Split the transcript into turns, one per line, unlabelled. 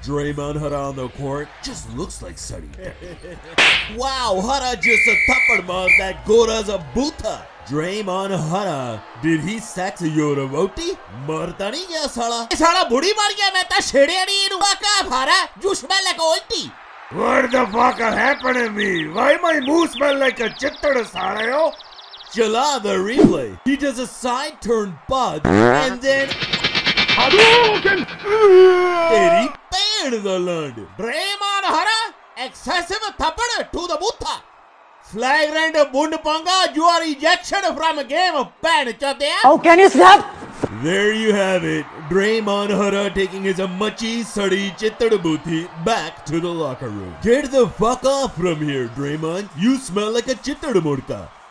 Draymond Hara on the court just looks like Sari. Wow, Hara just a thappad maar that Gora's a bootha. Draymond Hara, did he sex your voti? Marta nahi gaya sala. Sala budi mar gaya, main ta chhedya nahi inu. Fuck up, Hara. You smell like a oilty.
What the fuck happened to me? Why my mood smell like a chittad sala?
Chala the replay. He does a side turn bud and then Teri pain the land. Draymond Hara, excessive thappad to the bootha. Flagrant bund panga, you are ejected from a game of pen.
How can you stop?
There you have it. Draymond Hara taking his machi sadi chittadabuthi back to the locker room. Get the fuck off from here, Draymond. You smell like a chittadamurka.